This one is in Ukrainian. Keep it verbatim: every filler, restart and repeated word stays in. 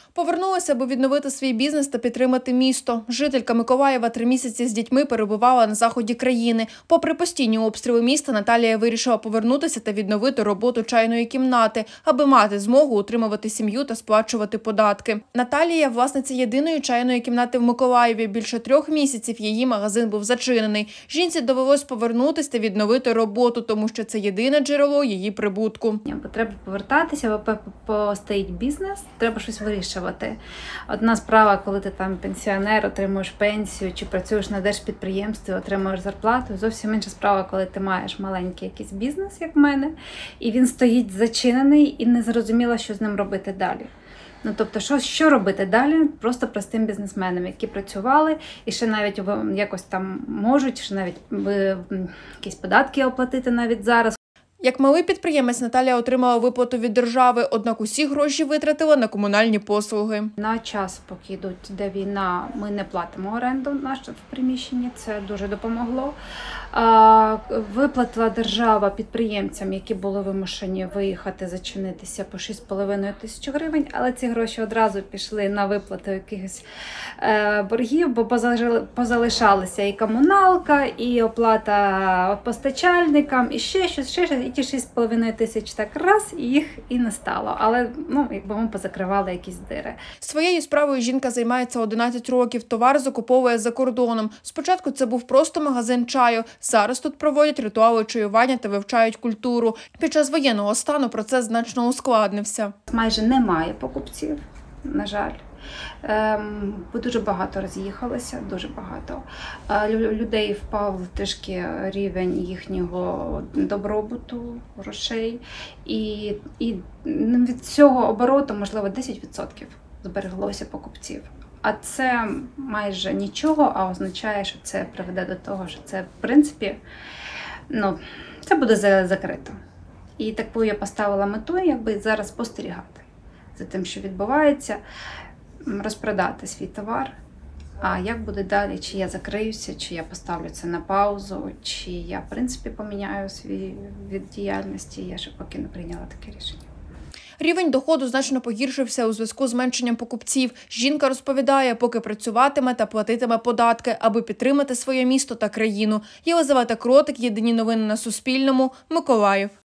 Повернулася, аби відновити свій бізнес та підтримати місто. Жителька Миколаєва три місяці з дітьми перебувала на заході країни. Попри постійні обстріли міста, Наталія вирішила повернутися та відновити роботу чайної кімнати, аби мати змогу утримувати сім'ю та сплачувати податки. Наталія – власниця єдиної чайної кімнати в Миколаєві. Більше трьох місяців її магазин був зачинений. Жінці довелось повернутися та відновити роботу, тому що це єдине джерело її прибутку. Бо треба повертатися, бо постоїть бізнес, треба щось вирішувати. Одна справа, коли ти там пенсіонер, отримуєш пенсію, чи працюєш на держпідприємстві, отримуєш зарплату. Зовсім інша справа, коли ти маєш маленький якийсь бізнес, як в мене, і він стоїть зачинений, і не зрозуміло, що з ним робити далі. Ну, тобто, що, що робити далі просто простим бізнесменам, які працювали і ще навіть якось там можуть, ще навіть якісь податки оплатити навіть зараз. Як малий підприємець, Наталія отримала виплату від держави, однак усі гроші витратила на комунальні послуги. На час, поки йдуть, де війна, ми не платимо оренду в приміщенні, це дуже допомогло. Виплатила держава підприємцям, які були вимушені виїхати, зачинитися по шість з половиною тисяч гривень, але ці гроші одразу пішли на виплату якихось боргів, бо позалишалися і комуналка, і оплата постачальникам, і ще щось, ще щось. І ті шість з половиною тисяч так раз, і їх і не стало. Але, ну, якби ми позакривали якісь дири. Своєю справою жінка займається одинадцять років, товар закуповує за кордоном. Спочатку це був просто магазин чаю. Зараз тут проводять ритуали чаювання та вивчають культуру. Під час воєнного стану процес значно ускладнився. Майже немає покупців, на жаль. Ем, дуже багато роз'їхалося, дуже багато. Е, людей впав трішки рівень їхнього добробуту, грошей. І, і від цього обороту, можливо, десять відсотків збереглося покупців. А це майже нічого, а означає, що це приведе до того, що це, в принципі, ну, це буде закрито. І таку я поставила мету, якби зараз спостерігати за тим, що відбувається, розпродати свій товар. А як буде далі? Чи я закриюся, чи я поставлю це на паузу, чи я, в принципі, поміняю свій від діяльності. Я ще поки не прийняла таке рішення. Рівень доходу значно погіршився у зв'язку з зменшенням покупців. Жінка розповідає, поки працюватиме та платитиме податки, аби підтримати своє місто та країну. Єлизавета Кротик, єдині новини на Суспільному, Миколаїв.